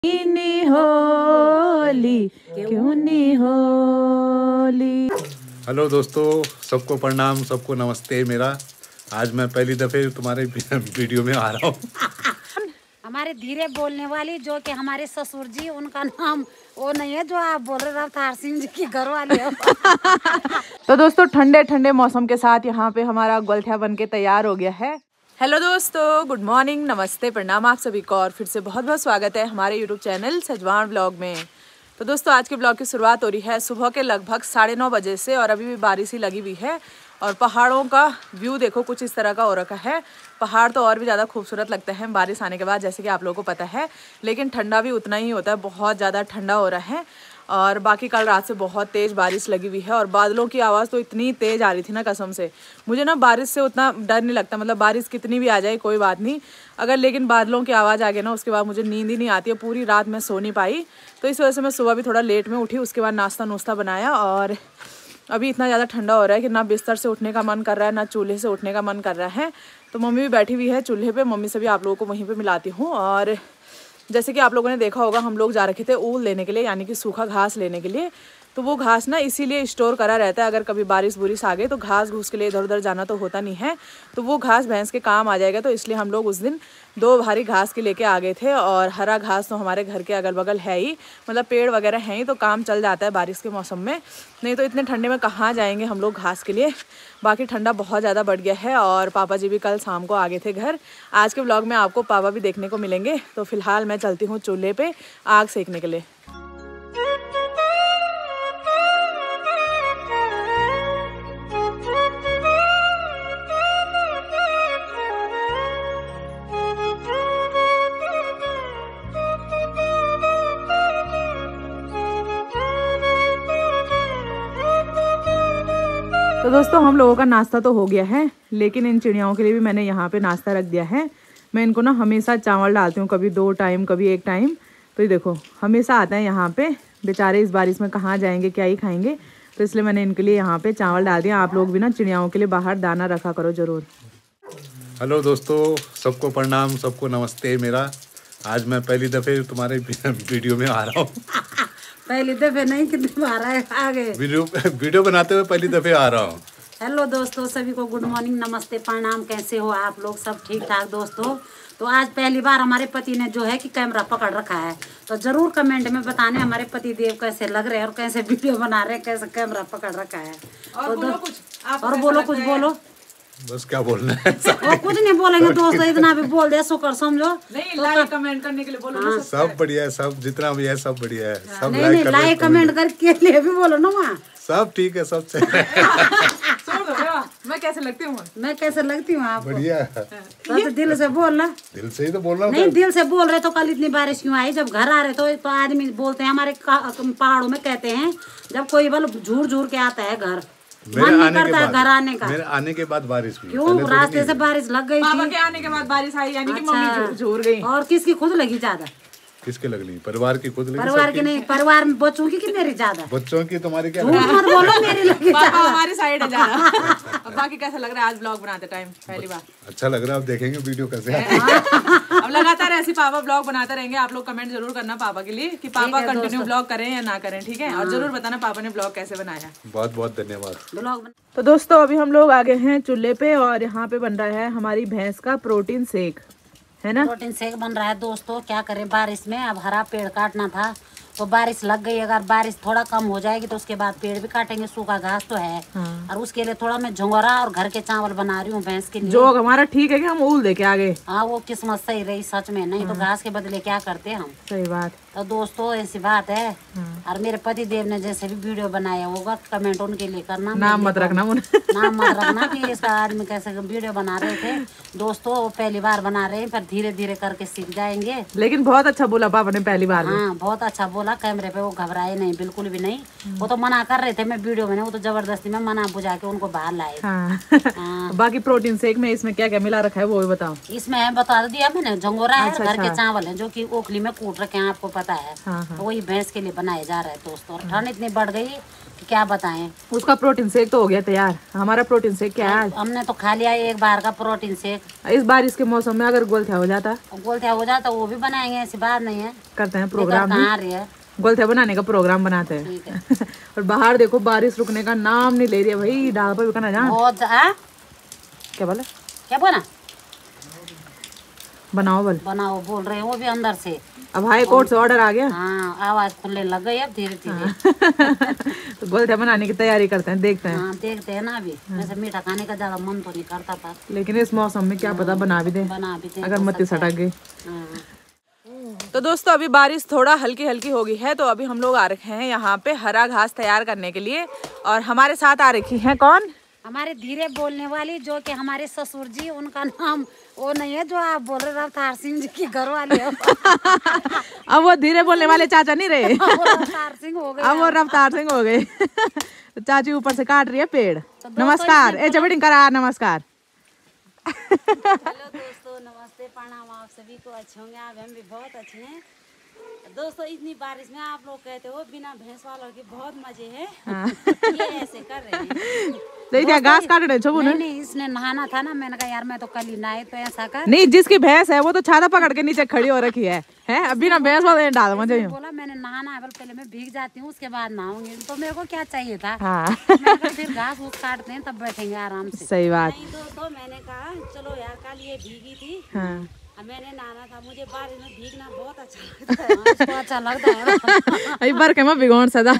नहीं होली क्यों नहीं होली। हेलो दोस्तों, सबको प्रणाम, सबको नमस्ते। मेरा आज मैं पहली दफे तुम्हारे वीडियो में आ रहा हूँ। हमारे धीरे बोलने वाली जो कि हमारे ससुर जी, उनका नाम वो नहीं है जो आप बोल रहे अवतार सिंह जी की घर वाली है। तो दोस्तों ठंडे ठंडे मौसम के साथ यहाँ पे हमारा गोलठिया बन के तैयार हो गया है। हेलो दोस्तों, गुड मॉर्निंग, नमस्ते, प्रणाम आप सभी को और फिर से बहुत बहुत स्वागत है हमारे यूट्यूब चैनल सजवान ब्लॉग में। तो दोस्तों आज के ब्लॉग की शुरुआत हो रही है सुबह के लगभग 9:30 बजे से और अभी भी बारिश ही लगी हुई है और पहाड़ों का व्यू देखो कुछ इस तरह का हो रखा है। पहाड़ तो और भी ज़्यादा खूबसूरत लगते हैं बारिश आने के बाद, जैसे कि आप लोगों को पता है, लेकिन ठंडा भी उतना ही होता है, बहुत ज़्यादा ठंडा हो रहा है। और बाकी कल रात से बहुत तेज़ बारिश लगी हुई है और बादलों की आवाज़ तो इतनी तेज़ आ रही थी ना, कसम से मुझे ना बारिश से उतना डर नहीं लगता, मतलब बारिश कितनी भी आ जाए कोई बात नहीं, अगर लेकिन बादलों की आवाज़ आ गई ना उसके बाद मुझे नींद ही नहीं आती है। पूरी रात मैं सो नहीं पाई, तो इस वजह से मैं सुबह भी थोड़ा लेट में उठी, उसके बाद नाश्ता नुश्ता बनाया और अभी इतना ज़्यादा ठंडा हो रहा है कि ना बिस्तर से उठने का मन कर रहा है ना चूल्हे से उठने का मन कर रहा है। तो मम्मी भी बैठी हुई है चूल्हे पे, मम्मी से भी आप लोगों को वहीं पे मिलाती हूँ। और जैसे कि आप लोगों ने देखा होगा हम लोग जा रखे थे ऊल लेने के लिए, यानी कि सूखा घास लेने के लिए। तो वो घास ना इसीलिए स्टोर करा रहता है, अगर कभी बारिश बुरिश आ गई तो घास घूस के लिए इधर उधर जाना तो होता नहीं है, तो वो घास भैंस के काम आ जाएगा। तो इसलिए हम लोग उस दिन 2 भारी घास के लेके आ गए थे। और हरा घास तो हमारे घर के अगल बगल है ही, मतलब पेड़ वगैरह हैं ही, तो काम चल जाता है बारिश के मौसम में, नहीं तो इतने ठंडे में कहाँ जाएंगे हम लोग घास के लिए। बाकी ठंडा बहुत ज़्यादा बढ़ गया है और पापा जी भी कल शाम को आ गए थे घर। आज के ब्लॉग में आपको पापा भी देखने को मिलेंगे। तो फिलहाल मैं चलती हूँ चूल्हे पे आग सेकने के लिए। तो दोस्तों हम लोगों का नाश्ता तो हो गया है, लेकिन इन चिड़ियाओं के लिए भी मैंने यहाँ पे नाश्ता रख दिया है। मैं इनको ना हमेशा चावल डालती हूँ, कभी 2 टाइम कभी 1 टाइम। तो ये देखो हमेशा आते हैं यहाँ पे, बेचारे इस बारिश में कहाँ जाएंगे, क्या ही खाएंगे, तो इसलिए मैंने इनके लिए यहाँ पे चावल डाल दिया। आप लोग भी ना चिड़ियाओं के लिए बाहर दाना रखा करो जरूर। हेलो दोस्तों, सबको प्रणाम, सबको नमस्ते। मेरा आज मैं पहली दफे तुम्हारे वीडियो में आ रहा हूँ। पहली दफे नहीं, कितनी बार आ गए वीडियो बनाते हुए पहली दफे आ रहा हूँ। हेलो दोस्तों, सभी को गुड मॉर्निंग, नमस्ते, प्रणाम। कैसे हो आप लोग? सब ठीक ठाक दोस्तों। तो आज पहली बार हमारे पति ने जो है कि कैमरा पकड़ रखा है, तो जरूर कमेंट में बताने हमारे पति देव कैसे लग रहे हैं और कैसे वीडियो बना रहे हैं, कैसे कैमरा पकड़ रखा है। और बोलो कुछ बोलो। बस क्या बोलना है और कुछ नहीं बोलेंगे दोस्तों, इतना भी बोल दे शुक्र समझो। नहीं, लाइक कमेंट करने के लिए बोलो। हाँ। सब बढ़िया है, सब जितना भी है सब बढ़िया है। सब नहीं लाइक कमेंट करके लिए भी बोलो ना वहाँ। सब ठीक है, सब सही है। मैं कैसे लगती हूँ? मैं कैसे लगती हूँ आपको? बढ़िया है। तो दिल से बोलना। दिल से ही तो बोल रहा हूँ। नहीं दिल से बोल रहे तो कल इतनी बारिश क्यों आई? जब घर आ रहे तो आदमी बोलते हैं, हमारे पहाड़ों में कहते हैं जब कोई बल झूर झूर के आता है घर, मन नहीं करता है घर आने का। मेरे आने के बाद बारिश हुई। क्यों? रास्ते से बारिश लग गई पापा के आने के बाद बारिश आई, यानी कि मम्मी झूर गई। और किसकी खुद लगी ज्यादा? किसके लगनी? परिवार की खुद लगी। परिवार की नहीं, परिवार में बच्चों की मेरी ज्यादा? बच्चों की तुम्हारी क्या? मत बोलो, मेरी लगी पापा हमारी साइड है ज्यादा। अब बाकी कैसा लग रहा है आज ब्लॉग बनाते टाइम? पहली बार अच्छा लग रहा है। अब देखेंगे वीडियो कैसे है। अब लगातार ऐसी पापा ब्लॉग बनाते रहेंगे। आप लोग कमेंट जरूर करना पापा के लिए कि पापा कंटिन्यू ब्लॉग करें या ना करें, ठीक है? और जरूर बताना पापा ने ब्लॉग कैसे बनाया। बहुत बहुत धन्यवाद। तो दोस्तों अभी हम लोग आ गए हैं चूल्हे पे और यहाँ पे बन रहा है हमारी भैंस का प्रोटीन शेक, है ना? प्रोटीन शेक बन रहा है दोस्तों। क्या करें, बारिश में अब हरा पेड़ काटना था तो बारिश लग गई। अगर बारिश थोड़ा कम हो जाएगी तो उसके बाद पेड़ भी काटेंगे, सूखा घास तो है। हाँ। और उसके लिए थोड़ा मैं झुंगरा और घर के चावल बना रही हूँ भैंस के लिए। जो हमारा ठीक है कि हम ऊल दे के आ गए। हाँ वो किस्मत सही रही सच में, नहीं तो घास के बदले क्या करते हम। सही बात। तो दोस्तों ऐसी बात है। और मेरे पति देव ने जैसे भी वीडियो बनाया होगा कमेंट उनके लिए करना, नाम मत रखना नाम मत रखना कि इसका आदमी कैसे वीडियो बना रहे थे। दोस्तों वो पहली बार बना रहे हैं, पर धीरे धीरे करके सीख जाएंगे। लेकिन बहुत अच्छा बोला पापा ने पहली बार में। हाँ बहुत अच्छा बोला। बोला कैमरे पे, वो घबराए नहीं बिल्कुल भी नहीं। वो तो मना कर रहे थे मैं वीडियो में, वो तो जबरदस्ती में मना बुझा के उनको बाहर लाए। हाँ। बाकी प्रोटीन शेक में इसमें क्या क्या मिला रखा है वो भी बताओ। इसमें बता दिया मैंने, झंगोरा है, घर के चावल है जो कि ओखली में कूट रखे हैं, आपको पता है। तो वही भैंस के लिए बनाए जा रहे हैं दोस्तों। और ठंड इतनी बढ़ गई कि क्या बताएं। उसका प्रोटीन शेक तो हो गया तैयार। हमारा प्रोटीन शेक क्या है? हमने तो खा लिया एक बार का प्रोटीन शेक। इस बारिश के मौसम में अगर गोलथिया हो जाता वो भी बनाएंगे, ऐसी बात नहीं है। करते हैं प्रोग्राम, कहाँ रही है, गोलथिया बनाने का प्रोग्राम बनाते हैं। ठीक है। और बाहर देखो बारिश रुकने का नाम नहीं ले रही है भाई। डाल पर बिकना जान बहुत क्या बोले, क्या बोला, बनाओ बनाओ बोल रहे हैं वो भी अंदर से। अब हाई कोर्ट से ऑर्डर आ गया। हाँ, आवाज खुलने लग गई अब धीरे धीरे। तो गोलथिया बनाने की तैयारी करते हैं, देखते हैं। हाँ, देखते हैं ना। अभी वैसे मीठा खाने का ज्यादा मन तो नहीं करता था, लेकिन इस मौसम में क्या पता बना भी दे अगर मत्ती सटक गई। तो दोस्तों अभी बारिश थोड़ा हल्की हल्की हो गई है, तो अभी हम लोग आ रखे हैं यहाँ पे हरा घास तैयार करने के लिए। और हमारे साथ आ रखी हैं कौन? हमारे धीरे बोलने वाली, जो कि हमारे ससुर जी, उनका नाम वो नहीं है जो आप बोल रहे रफ्तार सिंह जी की घर वाली है। अब वो धीरे बोलने वाले चाचा नहीं रहे, रफ्तार सिंह हो गए। अब वो रफ्तार सिंह हो गए। तो चाची ऊपर से काट रही है पेड़। नमस्कार ए चबेटिंग करा, नमस्कार। हेलो दोस्तों, नमस्ते, प्रणाम। आप सभी को अच्छे होंगे, आप हम भी बहुत अच्छे हैं दोस्तों। इतनी बारिश में आप लोग कहते हो बिना भैंस वालों के बहुत मजे है। ये ऐसे कर रहे हैं घास काट रहे छो। नहीं, इसने नहाना था ना, मैंने कहा यार मैं तो कल ही नहाए, तो ऐसा कर। नहीं, जिसकी भैंस है वो तो छाता पकड़ के नीचे खड़ी हो रखी है अभी ना भैंस वाले डाल मुझे। बोला मैंने नहाना है, पहले मैं भीग जाती हूँ उसके बाद नहाऊंगी। तो मेरे को क्या चाहिए था। हाँ। फिर घास फूस काटते हैं तब बैठेंगे आराम से। सही बात। दोस्तों मैंने कहा चलो यार, कल ये भीगी थी। हाँ। मैंने नहाना था, मुझे बारिश में भीगना बहुत अच्छा लगता है। अभी बरखे में भिगोण सदा।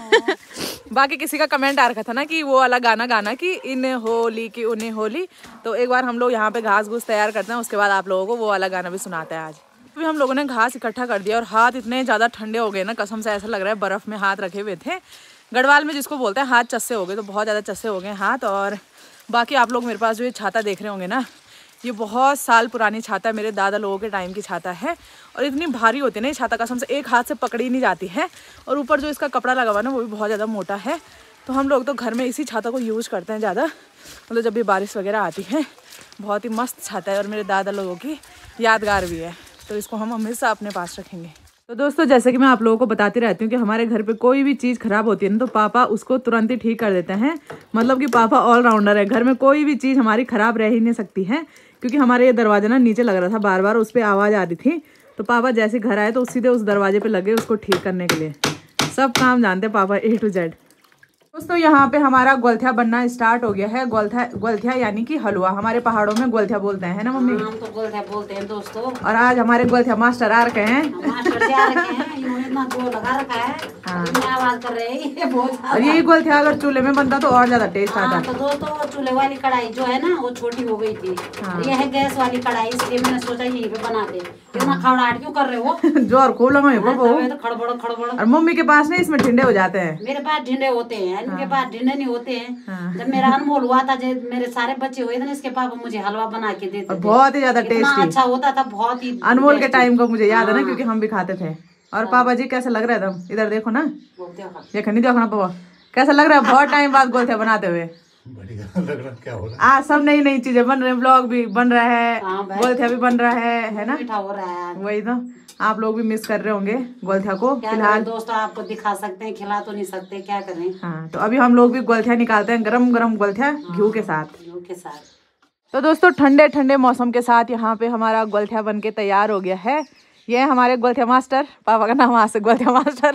बाकी किसी का कमेंट आ रखा था ना कि वो वाला गाना कि इन होली की उन्हें होली। तो एक बार हम लोग यहाँ पे घास घूस तैयार करते हैं, उसके बाद आप लोगों को वो वाला गाना भी सुनाते हैं आज। अभी हम लोगों ने घास इकट्ठा कर दिया और हाथ इतने ज़्यादा ठंडे हो गए ना, कसम से ऐसा लग रहा है बर्फ़ में हाथ रखे हुए थे। गढ़वाल में जिसको बोलते हैं हाथ चस्से हो गए, तो बहुत ज़्यादा चस्से हो गए हाथ। और बाकी आप लोग मेरे पास जो ये छाता देख रहे होंगे ना, ये बहुत साल पुरानी छाता है, मेरे दादा लोगों के टाइम की छाता है। और इतनी भारी होती है ना ये छाता, कसम से एक हाथ से पकड़ी नहीं जाती है। और ऊपर जो इसका कपड़ा लगा हुआ ना वो भी बहुत ज़्यादा मोटा है। तो हम लोग तो घर में इसी छाता को यूज़ करते हैं ज़्यादा, मतलब जब भी बारिश वगैरह आती है। बहुत ही मस्त छाता है और मेरे दादा लोगों की यादगार भी है, तो इसको हम हमेशा अपने पास रखेंगे। तो दोस्तों जैसे कि मैं आप लोगों को बताती रहती हूँ कि हमारे घर पे कोई भी चीज़ खराब होती है ना, तो पापा उसको तुरंत ही ठीक कर देते हैं। मतलब कि पापा ऑलराउंडर है, घर में कोई भी चीज़ हमारी खराब रह ही नहीं सकती है। क्योंकि हमारे ये दरवाजा ना नीचे लग रहा था, बार बार उस पर आवाज़ आ रही थी। तो पापा जैसे घर आए तो सीधे उस दरवाजे पे लगे उसको ठीक करने के लिए। सब काम जानते हैं पापा A to Z। दोस्तों यहाँ पे हमारा गोलथिया बनना स्टार्ट हो गया है। गोलथिया यानी कि हलवा, हमारे पहाड़ों में गोलथिया बोलते हैं ना मम्मी? हम तो गोलथिया बोलते हैं दोस्तों। और आज हमारे गोलथिया मास्टर आ रखे हैं। मास्टर से आ रखे हैं, इन्होंने इतना जोर लगा रखा है। हाँ। आवाज कर रहे हैं ये बहुत। और यही गोलथिया अगर चूल्हे में बनता तो और ज्यादा टेस्ट आता। तो दोस्तों चूल्हे वाली कढ़ाई जो है ना वो छोटी हो गई थी। हाँ। ये है गैस वाली कढ़ाई, इसलिए मैंने सोचा यहीं पे बनाते। इतना खड़बड़ाहट क्यों कर रहे हो? जोर खूब लगा तो खड़बड़। और मम्मी के पास नहीं इसमें ढिंडे हो जाते हैं। मेरे पास ढिंडे होते हैं, इनके पास ढिंडे नहीं होते हैं। हाँ। जब मेरा अनमोल हुआ था, जब मेरे सारे बच्चे हुए थे ना, इसके पापा मुझे हलवा बना के देते थे। बहुत ही ज्यादा टेस्टी अच्छा होता था, बहुत ही। अनमोल के टाइम को मुझे याद है ना, क्योंकि हम भी खाते थे। और पापा जी कैसा लग रहा है एकदम, इधर देखो ना, ये खन्नी देखो ना पापा कैसा लग रहा है। बहुत टाइम बाद गोलथिया बनाते हुए बढ़िया लग रहा। क्या हो रहा है? आज सब नई नई चीजें बन रही हैं, ब्लॉग भी बन रहा है, गोलथिया भी बन रहा है ना? मीठा हो रहा है। वही तो, आप लोग भी मिस कर रहे होंगे गोलथिया को। फिलहाल दोस्तों आपको दिखा सकते हैं, खिला तो नहीं सकते, क्या करें। हाँ, तो अभी हम लोग भी गोलथिया निकालते हैं, गरम गरम गोलथिया घी के साथ। तो दोस्तों ठंडे ठंडे मौसम के साथ यहाँ पे हमारा गोलथिया बन के तैयार हो गया है। ये हमारे गोलथिया मास्टर, पापा का नाम आज से गोलथिया मास्टर।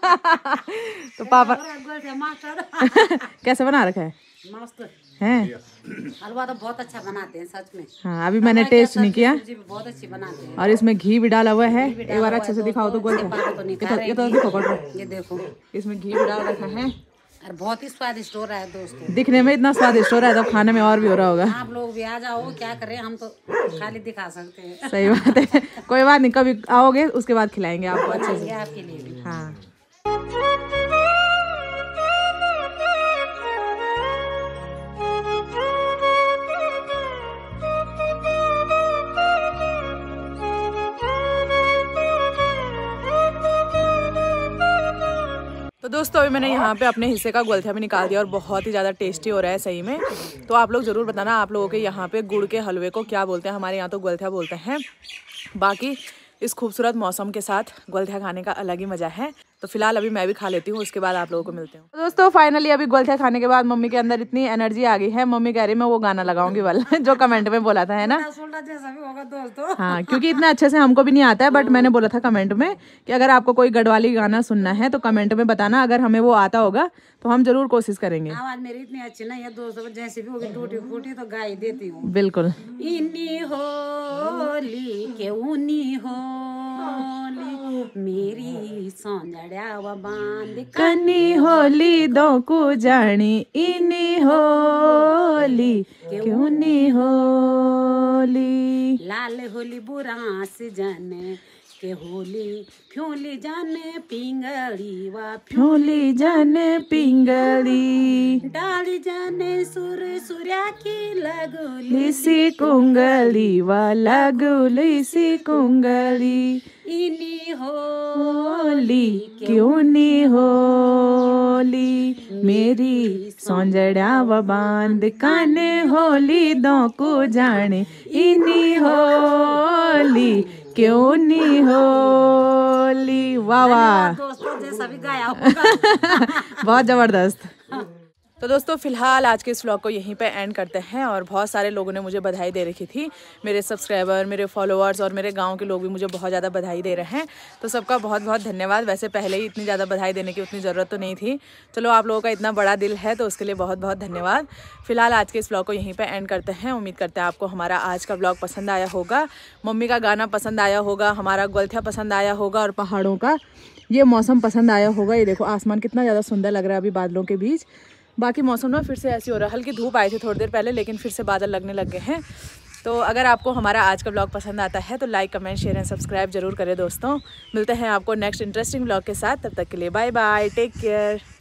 तो पापा गोलथिया मास्टर कैसे बना रखा है? मस्त है, हलवा तो बहुत अच्छा बनाते हैं सच में। हाँ, अभी मैंने टेस्ट नहीं किया। बहुत अच्छी बनाते हैं। और इसमें घी भी डाला हुआ है। एक बार अच्छे से दिखाओ तो गोलथिया, ये तो देखो, ये देखो इसमें घी भी डाल रखा है। और बहुत ही स्वादिष्ट हो रहा है दोस्तों। दिखने में इतना स्वादिष्ट हो रहा है तो खाने में और भी हो रहा होगा। आप लोग भी आ जाओ, क्या करें, हम तो खाली दिखा सकते हैं। सही बात है, कोई बात नहीं, कभी आओगे उसके बाद खिलाएंगे आपको अच्छे से। आपके लिए भी। हाँ। तो दोस्तों अभी मैंने यहाँ पे अपने हिस्से का गोलथिया भी निकाल दिया और बहुत ही ज़्यादा टेस्टी हो रहा है सही में। तो आप लोग ज़रूर बताना आप लोगों के यहाँ पे गुड़ के हलवे को क्या बोलते हैं। हमारे यहाँ तो गोलथिया बोलते हैं। बाकी इस खूबसूरत मौसम के साथ गोलथिया खाने का अलग ही मज़ा है। तो फिलहाल अभी मैं भी खा लेती हूँ, उसके बाद आप लोगों को मिलते हूँ। दोस्तों फाइनली अभी गोलथिया खाने के बाद मम्मी के अंदर इतनी एनर्जी आ गई है। मम्मी कह रही मैं वो गाना लगाऊंगी वाला जो कमेंट में बोला था, है ना। जैसा भी होगा दोस्तों। हाँ, क्योंकि इतना अच्छे से हमको भी नहीं आता है, बट मैंने बोला था कमेंट में कि अगर आपको कोई गढ़वाली गाना सुनना है तो कमेंट में बताना। अगर हमें वो आता होगा तो हम जरूर कोशिश करेंगे। आवाज मेरी इतनी अच्छी नहीं है दोस्तों, जैसे भी होगी टूटी फूटी तो गा ही देती हूँ। बिल्कुल। इन्नी होली क्यों होली मेरी सौंदर्या बांध कनी होली दो को जानी इनी होली क्यों नी होली। लाल होली बुरा से जाने के होली फ्योली जाने पिंगली वा फ्योली जाने पिंगली डाली जाने सूर्या की लगोली लिसी कुंगली वा लगोली सी कुंगली इनी होली क्यों नी होली मेरी सौंजड़ा व बांध काने होली दो को जाने इनी होली क्यों नी होली। वाह वाह दोस्तों जैसा भी गाया होगा। बहुत जबरदस्त। तो दोस्तों फिलहाल आज के इस व्लॉग को यहीं पे एंड करते हैं। और बहुत सारे लोगों ने मुझे बधाई दे रखी थी, मेरे सब्सक्राइबर, मेरे फॉलोअर्स और मेरे गांव के लोग भी मुझे बहुत ज़्यादा बधाई दे रहे हैं। तो सबका बहुत बहुत धन्यवाद। वैसे पहले ही इतनी ज़्यादा बधाई देने की उतनी ज़रूरत तो नहीं थी, चलो आप लोगों का इतना बड़ा दिल है तो उसके लिए बहुत बहुत धन्यवाद। फिलहाल आज के इस व्लॉग को यहीं पर एंड करते हैं। उम्मीद करते हैं आपको हमारा आज का व्लॉग पसंद आया होगा, मम्मी का गाना पसंद आया होगा, हमारा गोलथिया पसंद आया होगा और पहाड़ों का ये मौसम पसंद आया होगा। ये देखो आसमान कितना ज़्यादा सुंदर लग रहा है अभी बादलों के बीच। बाकी मौसम ना फिर से ऐसी हो रहा है, हल्की धूप आई थी थोड़ी देर पहले लेकिन फिर से बादल लगने लग गए हैं। तो अगर आपको हमारा आज का व्लॉग पसंद आता है तो like, comment, share and subscribe जरूर करें दोस्तों। मिलते हैं आपको नेक्स्ट इंटरेस्टिंग व्लॉग के साथ, तब तक के लिए बाय बाय, टेक केयर।